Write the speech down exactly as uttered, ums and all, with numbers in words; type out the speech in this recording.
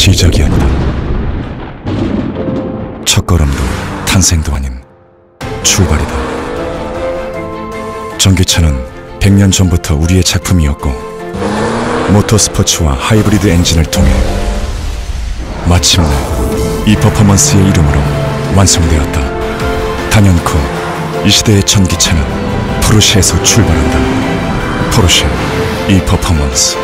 시작이 아니다. 첫걸음도 탄생도 아닌 출발이다. 전기차는 백 년 전부터 우리의 작품이었고, 모터스포츠와 하이브리드 엔진을 통해 마침내 이 퍼포먼스의 이름으로 완성되었다. 단연코 이 시대의 전기차는 포르쉐에서 출발한다. 포르쉐 이 퍼포먼스.